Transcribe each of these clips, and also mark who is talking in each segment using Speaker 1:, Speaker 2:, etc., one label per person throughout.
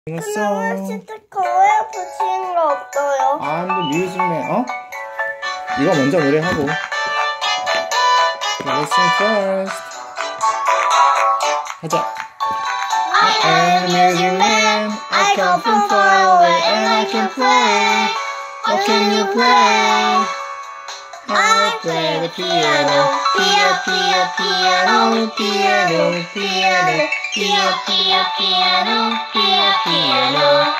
Speaker 1: 근데 왜 스티커에 붙이는 거 없어요?
Speaker 2: I'm the music man. 어? 이거 먼저 노래하고. Listen first. 하자. I am the music man. I come from far away and I can play. What can you play? I play the piano. Piano, piano, piano, piano, piano, piano, piano, piano.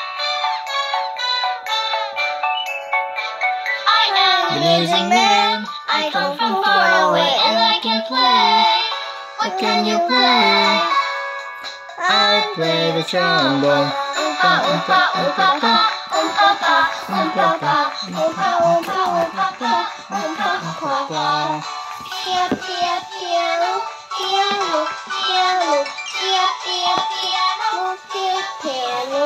Speaker 2: The music man, I come from far away and I can play. What can you play? I play the trombone. Oompa, oompa, oompa, oompa, oompa, oompa, oompa, oompa, oompa, oompa, oompa, oompa. Piano, piano, piano, piano, piano, piano, piano.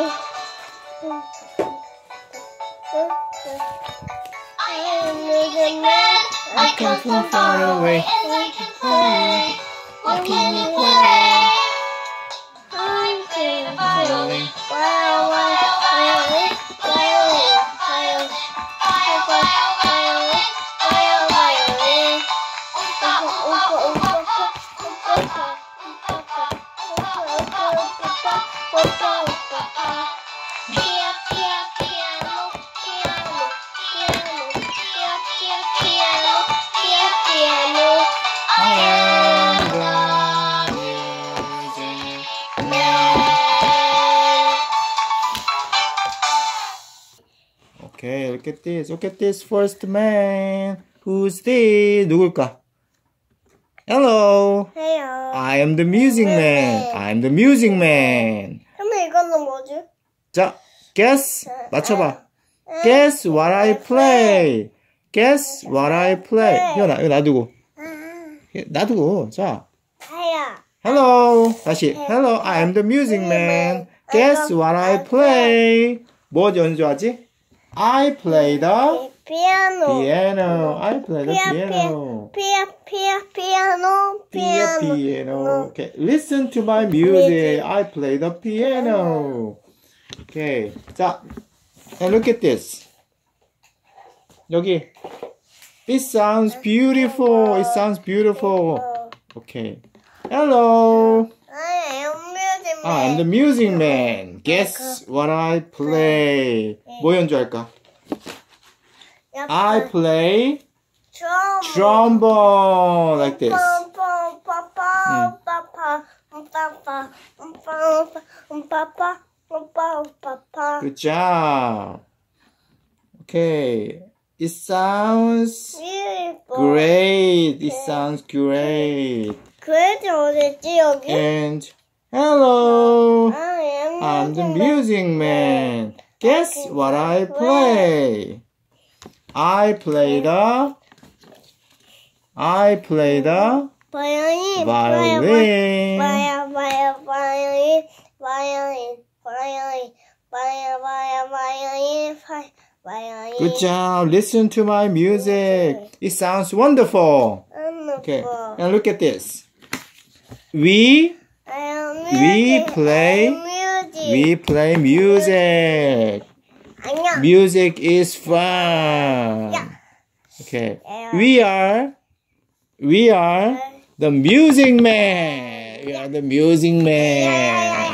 Speaker 2: I am the music man. I come from far away and I can play. What can you play? I'm playing violin. Violin, violin, violin, violin, violin, violin, violin. Oompa, oompa, oompa, oompa, oompa, oompa, oompa, oompa, oompa. Piano, piano, piano, piano, piano, piano, piano, piano. I am the music man. Okay, look at this. Look at this first man. Who's this? 누굴까? Hello.
Speaker 1: 해요.
Speaker 2: I am the music man. I'm the music man.
Speaker 1: 근데 이거는 뭐지?
Speaker 2: 자, guess. 맞춰봐. Guess what I play. Guess what I play. 이거 놔두고. 놔두고. 자.
Speaker 1: 해요.
Speaker 2: Hello. 다시. Hello. I am the music man. Guess what I play. 뭐 연주하지? I play the
Speaker 1: 피아노.
Speaker 2: piano. I play the piano.
Speaker 1: 피아노.
Speaker 2: Piano. Okay. Listen to my music. I play the piano. Okay. 자. And look at this. 여기. It sounds beautiful. It sounds beautiful. Okay. Hello. I'm the music man. Guess what I play. 뭐 연주할까? I play trombone like this. Good job. Okay. It sounds great. It sounds great.
Speaker 1: 그래도 어딨지 여기?
Speaker 2: And hello. I'm the music man. Guess what I play? I play the violin. Good job. Listen to my music. It sounds wonderful. Okay. And look at this. We play music. Music is fun. Okay. We are the music man. We are the music man.